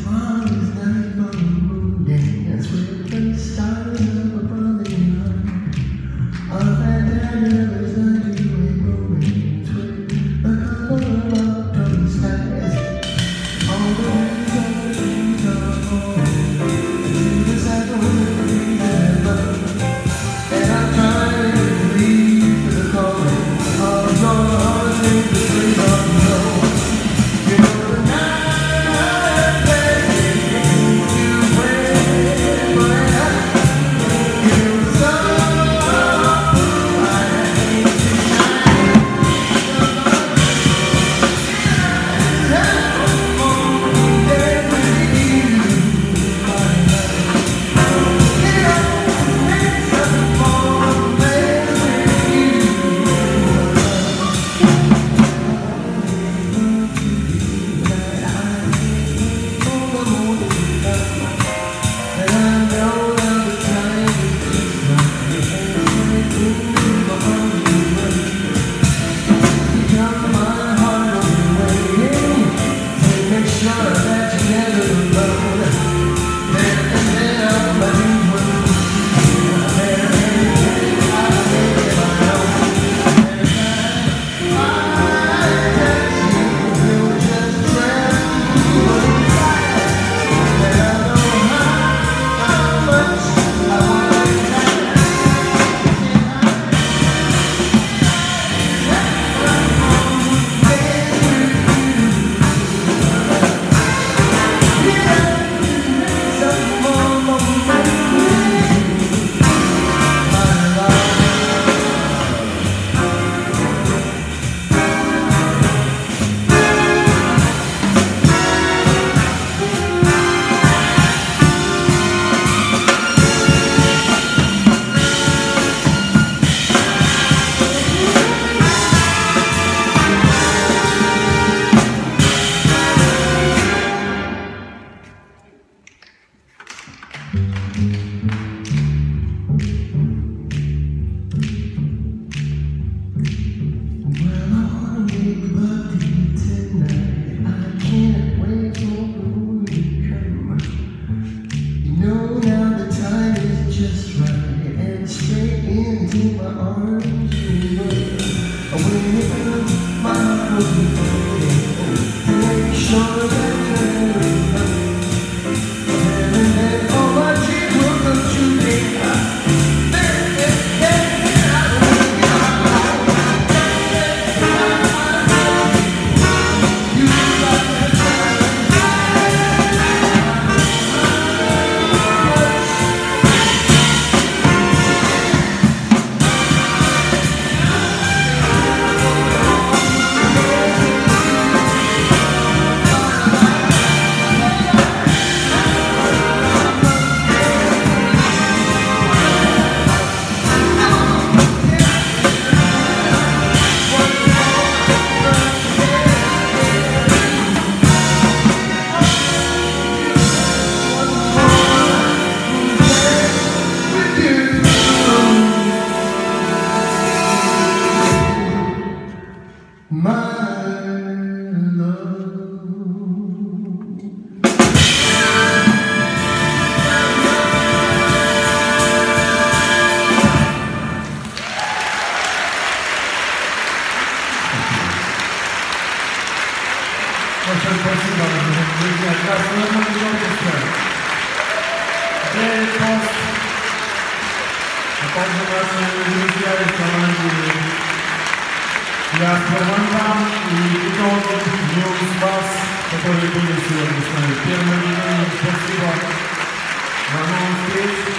tomorrow's night for a moondance with the stars of a burning heart. All that is not to a romance with the color of autumn skies. All the winds of the trees are falling to the cycle of the breeze and love. And I'm trying to leave to the calling of your heart in the place of love. You know the night that you went away. You saw I hate tonight. Большое спасибо, друзья. Для Philharmonic Orchestra. Very fast. А также наши друзья из команды для Philharmonic и Petersburg, Moondance, которые были сегодня с нами. Первое время спасибо. До новых встреч.